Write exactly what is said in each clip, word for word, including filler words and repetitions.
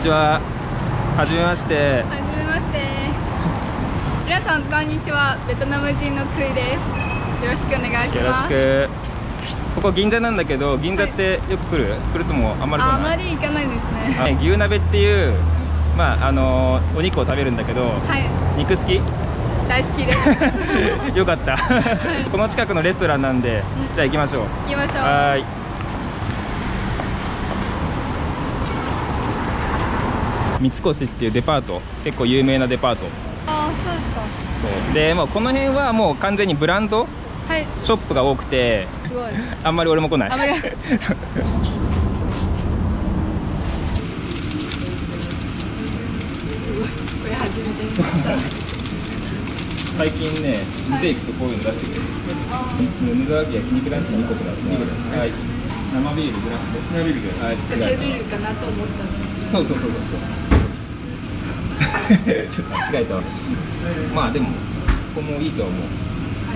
ちは。はじめまして。 はじめまして。皆さんこんにちは。ベトナム人のクイです。よろしくお願いします。 よろしく。ここ銀座なんだけど、銀座ってよく来る？はい、それともあんまり来ない？ あまり行かないですね。 牛鍋っていう、まああのお肉を食べるんだけど、はい、肉好き？ 大好きです。 よかった。この近くのレストランなんで、じゃあ行きましょう。 行きましょう。 はい。三越っていうデパート、結構有名なデパート。 ああ、そうですか。 そうで、もうこの辺はもう完全にブランドショップが多くて、 すごい。 あんまり俺も来ない。 あんまりこれ初めて見ました。 最近ね、店行くとこういうの出してくれる。梅沢家焼肉ランチにこください。はい。生ビールグラスで。生ビールで。はい。 手ビールかなと思ったんです。 そうそうそうそうそう。ちょっと間違えたわ。まあでもここもいいと思う。はい。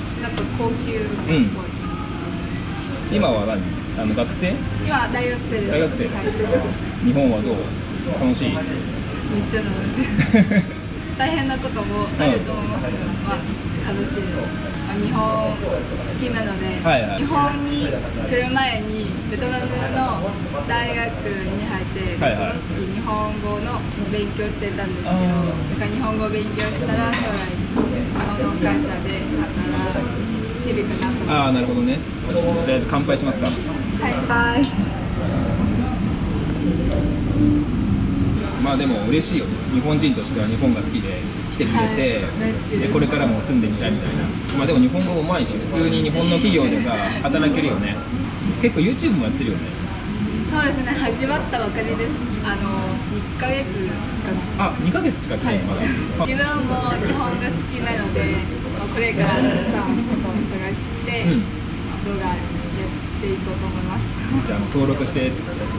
なんか高級っぽい。 うん。今は何？あの学生？ 今大学生です。 大学生。はい、日本はどう？楽しい？めっちゃ楽しい。大変なこともあると思いますが、まあ楽しいです。まあ、日本好きなので、はいはい、日本に来る前にベトナムの大学に入って、はいはい、その時日本語の勉強してたんですけど、日本語を勉強したら将来日本の会社で働けるかなと思って。 ああ、なるほどね。とりあえず乾杯しますか。はい。はい。まあでも嬉しいよ。日本人としては日本が好きで来てくれて、はい、でこれからも住んでみたいみたいな。まあでも日本語も上手いし、普通に日本の企業でさ働けるよね。結構 YouTube もやってるよね。 そうですね。始まったばかりです。あのにかげつかな。 あ、にかげつしか来てない、まだ。 自分も日本が好きなので、これからたくさんことを探して、うん、動画やっていこうと思います。 じゃあ登録して。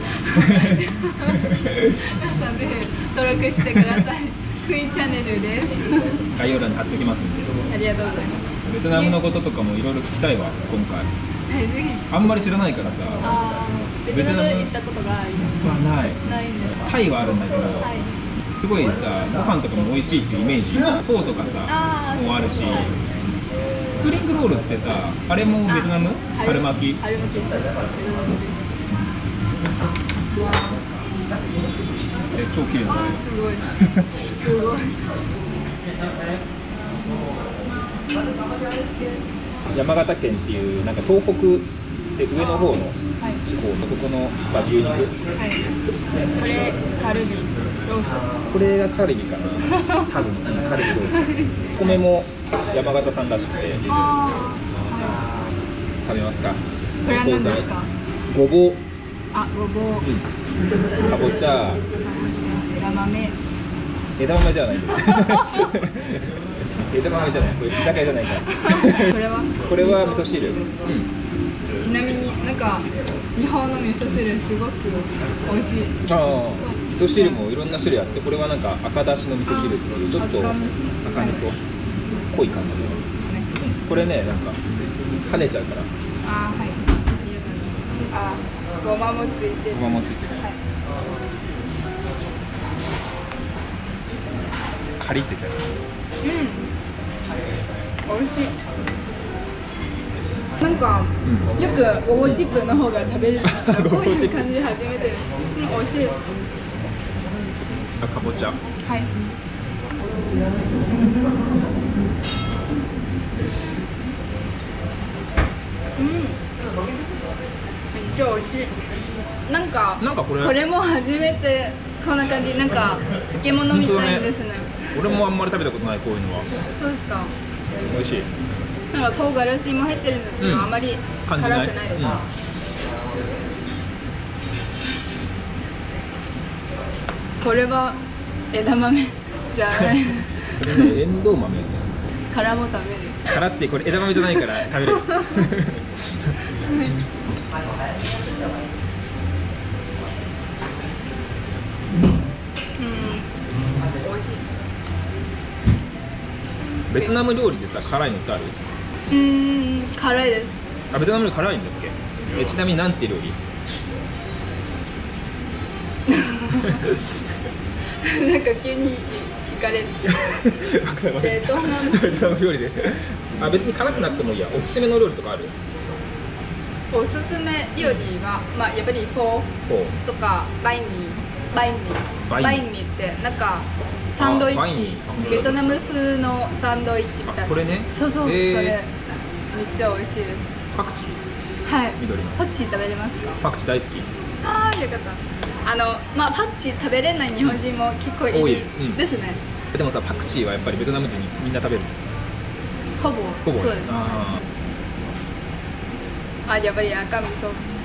皆さんぜひ登録してください。クイーンチャンネルです。 概要欄に貼っておきますんで。 ありがとうございます。 ベトナムのこととかもいろいろ聞きたいわ、今回。 はい、ぜひ。 あんまり知らないからさ。 あベトナム行ったことがありますか？ まあない。 ないんです。 タイはあるんだけど、はい、すごいさ、ご飯とかも美味しいっていうイメージ。フォーとかさ、もあるし。スプリングロールってさ、あれもベトナム？春巻き。 春巻きです。ベトナムです。 超綺麗だね。 すごい。すごい。 山形県っていうなんか東北で上の方の地方のそこの和牛肉。はい。 これカルビロース。 これがカルビかな。多分カルビロース。お米も山形産らしくて。食べますか。 これは何ですか。 ごぼう。 あ、ごぼう。かぼちゃ。 枝豆。 枝豆じゃないです。枝豆じゃない。これ居酒屋じゃないから。これは？ これは味噌汁。うん。 ちなみになんか日本の味噌汁すごく美味しい。 ああ。味噌汁もいろんな種類あって、これはなんか赤だしの味噌汁っていうちょっと赤味噌、濃い感じの。これね、なんか跳ねちゃうから。 ああ、はい。あ、ごまもついてる。 ごまもついてる。はい。カリって言ったよ。 うん。美味しい。なんか、うん、よくごぼうチップの方が食べるんですけど、こういう感じで初めてです。うん、美味しい。 かぼちゃ。はい。 うん。めっちゃ美味しい。なんか、なんかこれ、これも初めてこんな感じ、なんか漬物みたいですね。 俺もあんまり食べたことない、こういうのは。 そうですか。 美味しい。 なんか唐辛子も入ってるんですけど、うん、あまり辛くないです。うん、これは枝豆じゃない。 それね、エンドウ豆。 殻も食べる。 殻ってこれ枝豆じゃないから食べる。ベトナム料理でさ、辛いのってある？ うーん、辛いです。 あ、ベトナム料理辛いんだっけ？え、ちなみになんて料理？ なんか急に聞かれてベトナムベトナム料理であ、別に辛くなくてもいいや。おすすめの料理とかある？ おすすめ料理は、まあ、やっぱりフォーとかバインミーバインミーバインミーってなんかサンドイッチ、ベトナム風のサンドイッチみたいな。 これね。 そうそう、えー、それめっちゃ美味しいです。 パクチー？はい、緑のパクチー食べれますか？ パクチー大好き。 ああ、よかった。あの、まあ、パクチー食べれない日本人も結構いる、うん、ですね。 でもさ、パクチーはやっぱりベトナム人みんな食べる？ ほぼほぼそうです。ああ、やっぱり赤味噌か。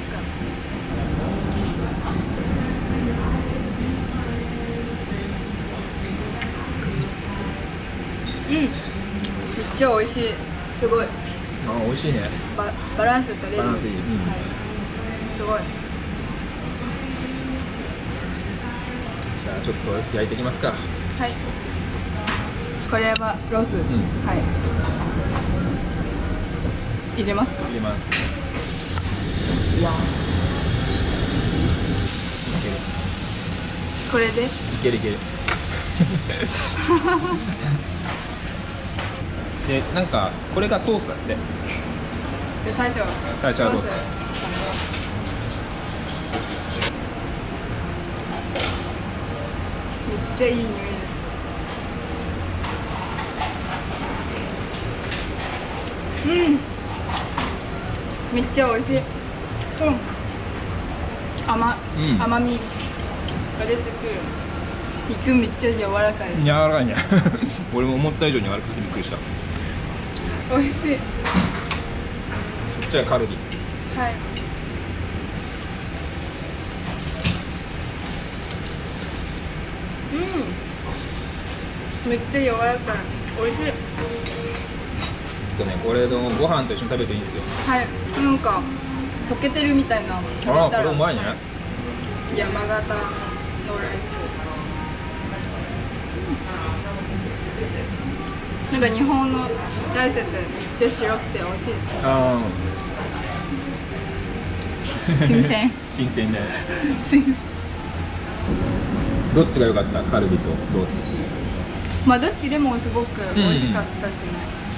うん、めっちゃ美味しい。すごい。 あ、美味しいね。 バ, バランス取れる。 バランスいい。うん、 はい、すごい。 じゃあちょっと焼いていきますか。 はい。これはロース。うん、はい。入れますか？ 入れます。 わあ。これで？いけるいける。で、なんかこれがソースだって。 で、最初は最初はロース。 めっちゃいい匂いです。うん。めっちゃ美味しい。うん。甘、うん、甘みが出てくる。肉めっちゃ柔らかいです。 柔らかいね。俺も思った以上に柔らかくてびっくりした。 美味しい。 そっちはカルビ。 はい。うん。めっちゃ柔らかい。美味しい。 とね、これのご飯と一緒に食べるといいんですよ。 はい。なんか溶けてるみたいな。 ああ、これうまいね。 山形のライス。なんか日本のライスってめっちゃ白くて美味しいです。ああ。新鮮。 新鮮ね。 新鮮。 どっちが良かった？カルビとロース。 まあどっちでもすごく美味しかったですね。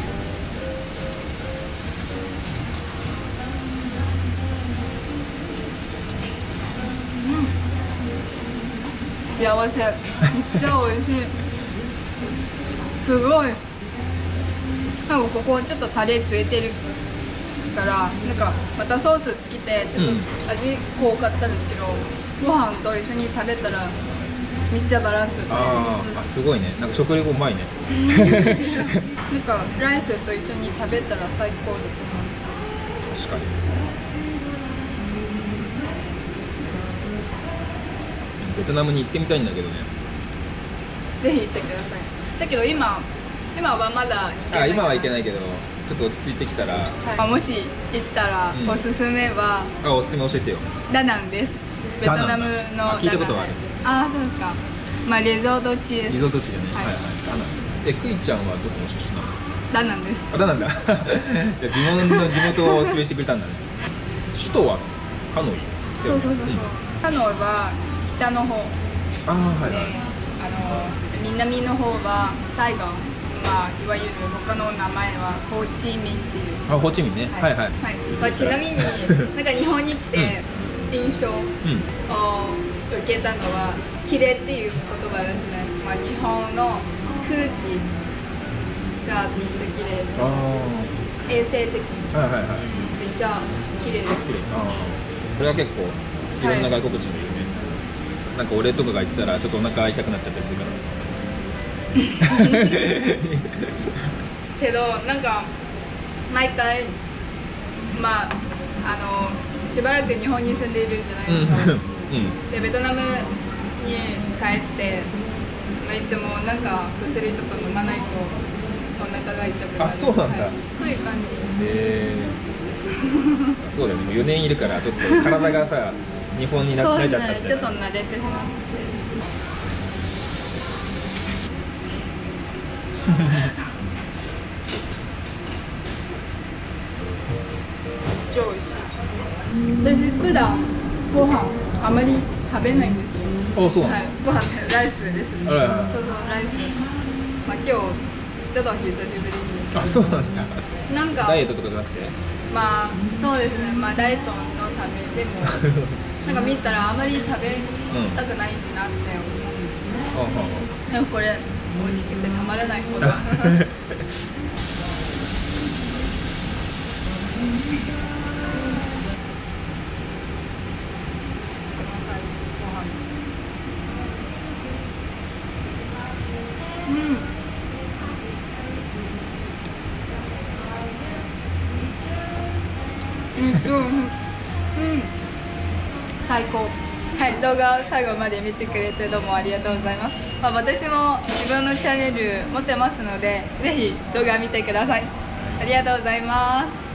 うん。幸せ。めっちゃ美味しい。すごい。多分ここちょっとタレついてるから、なんかまたソースつけてちょっと味濃かったんですけど、うん、ご飯と一緒に食べたらめっちゃバランス。 ああ、すごいね。なんか食レポうまいね。 なんかライスと一緒に食べたら最高だと思います。 確かに。ベトナムに行ってみたいんだけどね。 ぜひ行ってください。だけど今今はまだあ今は行けないけど、ちょっと落ち着いてきたら、 はい、もし行ったら、うん、おすすめはあおすすめ教えてよ。 ダナンです。ベトナムのダナン。 聞いたことはある。 ああ、そうですか。まあリゾート地です。 リゾート地でね。はいはい。ダナン。え、クイちゃんはどこの出身なの？ ダナンです。 あ、ダナンだ。地元の地元をお勧めしてくれたんだね。首都はハノイ。 そうそうそうそう。ハノイは北の方。 ああ、はいはい。 あの南の方はサイゴン。まあ、いわゆる他の名前はホーチミンっていう。 あ、ホーチミンね。はいはい。 はい。まあ、ちなみに、なんか日本に来て印象を受けたのは、綺麗っていう言葉ですね。まあ、日本の空気がめっちゃ綺麗で、衛生的。はいはいはい。めっちゃ綺麗です。 ああ。これは結構いろんな外国人がいるね。なんか俺とかが行ったらちょっとお腹痛くなっちゃったりするから。 けどなんか毎回まああのしばらく日本に住んでいるじゃないですか、うん、でベトナムに帰って、まあ、いつもなんか薬とか飲まないとお腹が痛くなる。 あ、そうなんだ、 はい、そういう感じへーそうだよね、もうよねんいるからちょっと体がさ日本に慣れちゃったって、 ね、ちょっと慣れてしまって超美味しい。私普段ご飯あまり食べないんですよ。 あ、そうなの、 はい、ご飯ね、ライスですね、 はいはいはい、 そうそうライス、まあ、今日ちょっと久しぶりに、 あ、そうなんだ、 なんかダイエットとかじゃなくて、 まあそうですね、まあダイエットのためでもなんか見たらあまり食べたくないなって思うんですよ、うん、でもこれ美味しくてたまらないほどうん、うん、うん、最高。はい、動画を最後まで見てくれてどうもありがとうございます。まあ、私も自分のチャンネル持ってますので、ぜひ動画見てください。ありがとうございます。